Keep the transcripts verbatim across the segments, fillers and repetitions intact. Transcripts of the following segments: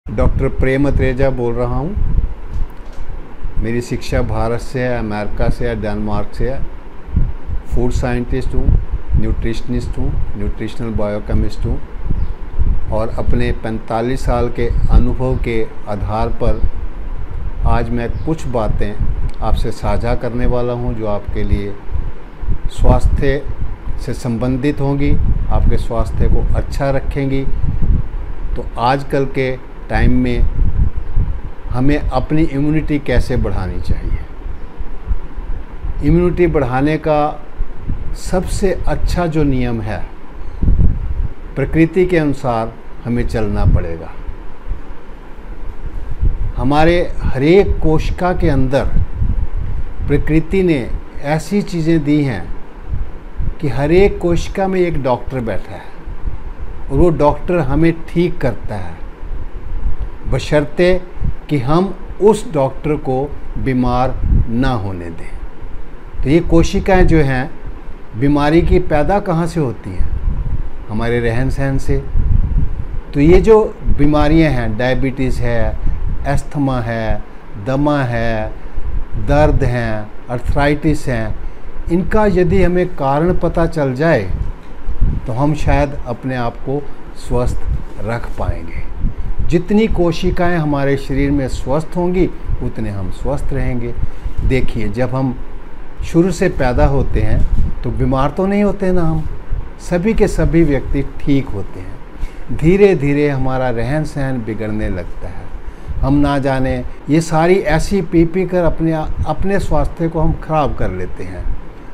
Doctor प्रेम अत्रेजा बोल रहा हूँ। मेरी शिक्षा भारत से है, अमेरिका से है, डेनमार्क से है। फूड साइंटिस्ट हूँ, न्यूट्रिशनिस्ट हूँ, न्यूट्रिशनल बायोकेमिस्ट हूँ और अपने पैंतालीस साल के अनुभव के आधार पर आज मैं कुछ बातें आपसे साझा करने वाला हूँ जो आपके लिए स्वास्थ्य से संबंधित होंगी, आपके स्वास्थ्य को अच्छा रखेंगी। तो आजकल के टाइम में हमें अपनी इम्यूनिटी कैसे बढ़ानी चाहिए। इम्यूनिटी बढ़ाने का सबसे अच्छा जो नियम है, प्रकृति के अनुसार हमें चलना पड़ेगा। हमारे हरेक कोशिका के अंदर प्रकृति ने ऐसी चीज़ें दी हैं कि हर एक कोशिका में एक डॉक्टर बैठा है और वो डॉक्टर हमें ठीक करता है, बशर्ते कि हम उस डॉक्टर को बीमार ना होने दें। तो ये कोशिकाएं जो हैं, बीमारी की पैदा कहाँ से होती हैं? हमारे रहन सहन से। तो ये जो बीमारियां हैं, डायबिटीज़ है, अस्थमा है, दमा है, दर्द हैं, अर्थराइटिस हैं, इनका यदि हमें कारण पता चल जाए तो हम शायद अपने आप को स्वस्थ रख पाएंगे। जितनी कोशिकाएं हमारे शरीर में स्वस्थ होंगी उतने हम स्वस्थ रहेंगे। देखिए, जब हम शुरू से पैदा होते हैं तो बीमार तो नहीं होते ना, हम सभी के सभी व्यक्ति ठीक होते हैं। धीरे धीरे हमारा रहन सहन बिगड़ने लगता है। हम ना जाने ये सारी ऐसी पी पी कर अपने अपने स्वास्थ्य को हम खराब कर लेते हैं।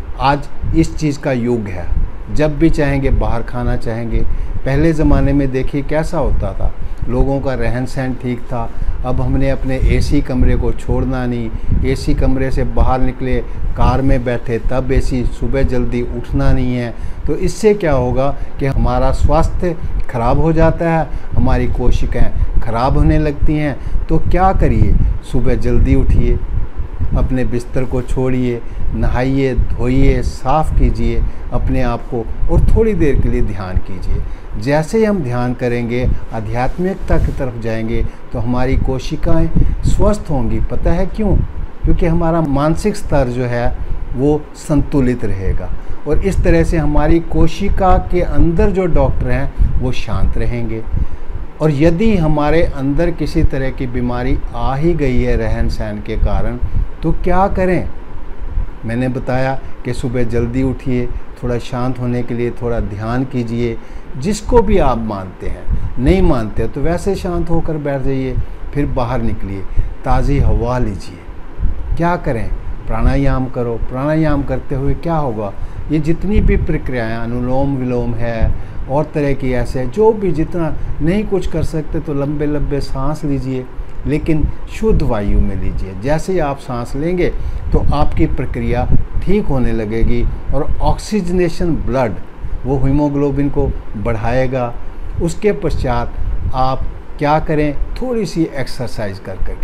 आज इस चीज़ का युग है, जब भी चाहेंगे बाहर खाना चाहेंगे। पहले ज़माने में देखिए कैसा होता था, लोगों का रहन सहन ठीक था। अब हमने अपने एसी कमरे को छोड़ना नहीं, एसी कमरे से बाहर निकले, कार में बैठे तब एसी, सुबह जल्दी उठना नहीं है। तो इससे क्या होगा कि हमारा स्वास्थ्य खराब हो जाता है, हमारी कोशिकाएं खराब होने लगती हैं। तो क्या करिए, सुबह जल्दी उठिए, अपने बिस्तर को छोड़िए, नहाइए, धोइए, साफ़ कीजिए अपने आप को और थोड़ी देर के लिए ध्यान कीजिए। जैसे ही हम ध्यान करेंगे, आध्यात्मिकता की तरफ जाएंगे तो हमारी कोशिकाएं स्वस्थ होंगी। पता है क्यों? क्योंकि हमारा मानसिक स्तर जो है वो संतुलित रहेगा और इस तरह से हमारी कोशिका के अंदर जो डॉक्टर हैं वो शांत रहेंगे। और यदि हमारे अंदर किसी तरह की बीमारी आ ही गई है रहन सहन के कारण, तो क्या करें? मैंने बताया कि सुबह जल्दी उठिए, थोड़ा शांत होने के लिए थोड़ा ध्यान कीजिए, जिसको भी आप मानते हैं। नहीं मानते तो वैसे शांत होकर बैठ जाइए, फिर बाहर निकलिए, ताज़ी हवा लीजिए। क्या करें? प्राणायाम करो। प्राणायाम करते हुए क्या होगा, ये जितनी भी प्रक्रियाएं, अनुलोम विलोम है और तरह की ऐसे, जो भी जितना नहीं कुछ कर सकते तो लंबे लंबे सांस लीजिए, लेकिन शुद्ध वायु में लीजिए। जैसे ही आप सांस लेंगे तो आपकी प्रक्रिया ठीक होने लगेगी और ऑक्सीजनेशन ब्लड वो हीमोग्लोबिन को बढ़ाएगा। उसके पश्चात आप क्या करें, थोड़ी सी एक्सरसाइज कर कर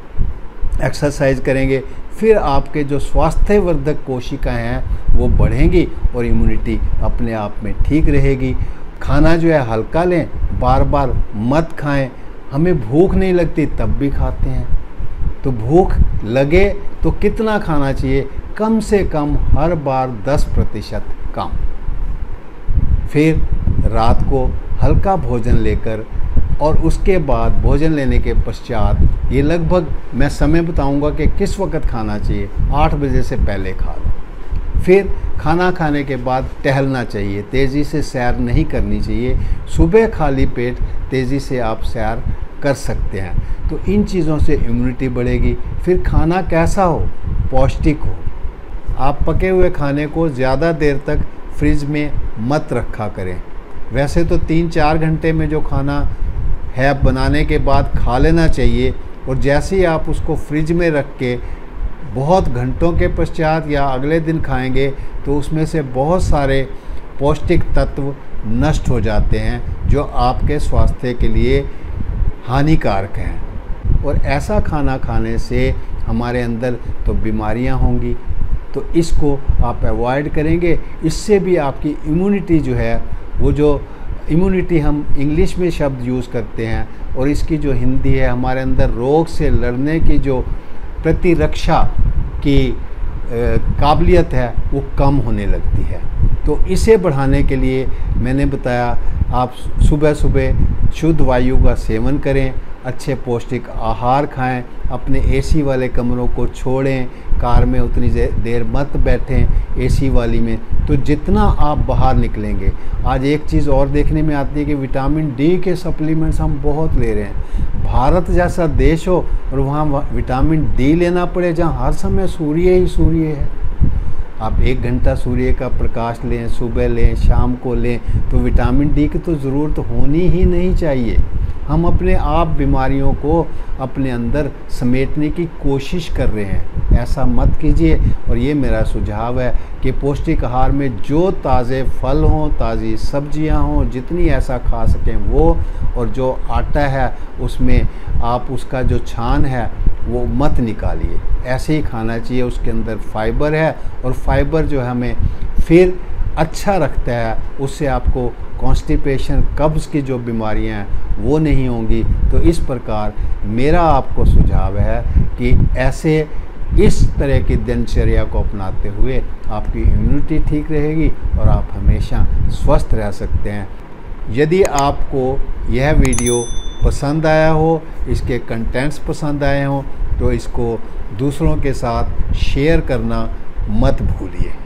देखें। एक्सरसाइज करेंगे फिर आपके जो स्वास्थ्यवर्धक कोशिकाएं हैं वो बढ़ेंगी और इम्यूनिटी अपने आप में ठीक रहेगी। खाना जो है हल्का लें, बार बार मत खाएं। हमें भूख नहीं लगती तब भी खाते हैं, तो भूख लगे तो कितना खाना चाहिए? कम से कम हर बार दस प्रतिशत कम। फिर रात को हल्का भोजन लेकर और उसके बाद भोजन लेने के पश्चात, ये लगभग मैं समय बताऊंगा कि किस वक्त खाना चाहिए, आठ बजे से पहले खा लो। फिर खाना खाने के बाद टहलना चाहिए, तेज़ी से सैर नहीं करनी चाहिए। सुबह खाली पेट तेज़ी से आप सैर कर सकते हैं। तो इन चीज़ों से इम्यूनिटी बढ़ेगी। फिर खाना कैसा हो? पौष्टिक हो। आप पके हुए खाने को ज़्यादा देर तक फ्रिज में मत रखा करें। वैसे तो तीन चार घंटे में जो खाना है बनाने के बाद खा लेना चाहिए, और जैसे ही आप उसको फ्रिज में रख के बहुत घंटों के पश्चात या अगले दिन खाएंगे तो उसमें से बहुत सारे पौष्टिक तत्व नष्ट हो जाते हैं जो आपके स्वास्थ्य के लिए हानिकारक हैं। और ऐसा खाना खाने से हमारे अंदर तो बीमारियां होंगी, तो इसको आप अवॉइड करेंगे। इससे भी आपकी इम्यूनिटी जो है वो जो इम्यूनिटी हम इंग्लिश में शब्द यूज़ करते हैं, और इसकी जो हिंदी है, हमारे अंदर रोग से लड़ने की जो प्रतिरक्षा की काबिलियत है वो कम होने लगती है। तो इसे बढ़ाने के लिए मैंने बताया, आप सुबह सुबह शुद्ध वायु का सेवन करें, अच्छे पौष्टिक आहार खाएं, अपने एसी वाले कमरों को छोड़ें, कार में उतनी देर मत बैठें एसी वाली में। तो जितना आप बाहर निकलेंगे, आज एक चीज़ और देखने में आती है कि विटामिन डी के सप्लीमेंट्स हम बहुत ले रहे हैं। भारत जैसा देश हो और वहाँ विटामिन डी लेना पड़े, जहाँ हर समय सूर्य ही सूर्य है। आप एक घंटा सूर्य का प्रकाश लें, सुबह लें, शाम को लें, तो विटामिन डी की तो ज़रूरत होनी ही नहीं चाहिए। हम अपने आप बीमारियों को अपने अंदर समेटने की कोशिश कर रहे हैं, ऐसा मत कीजिए। और ये मेरा सुझाव है कि पौष्टिक आहार में जो ताज़े फल हों, ताज़ी सब्जियां हों, जितनी ऐसा खा सकें वो, और जो आटा है उसमें आप उसका जो छान है वो मत निकालिए, ऐसे ही खाना चाहिए। उसके अंदर फाइबर है, और फाइबर जो हमें फिर अच्छा रखता है, उससे आपको कॉन्स्टिपेशन, कब्ज़ की जो बीमारियां हैं वो नहीं होंगी। तो इस प्रकार मेरा आपको सुझाव है कि ऐसे इस तरह की दिनचर्या को अपनाते हुए आपकी इम्यूनिटी ठीक रहेगी और आप हमेशा स्वस्थ रह सकते हैं। यदि आपको यह वीडियो पसंद आया हो, इसके कंटेंट्स पसंद आए हों, तो इसको दूसरों के साथ शेयर करना मत भूलिए।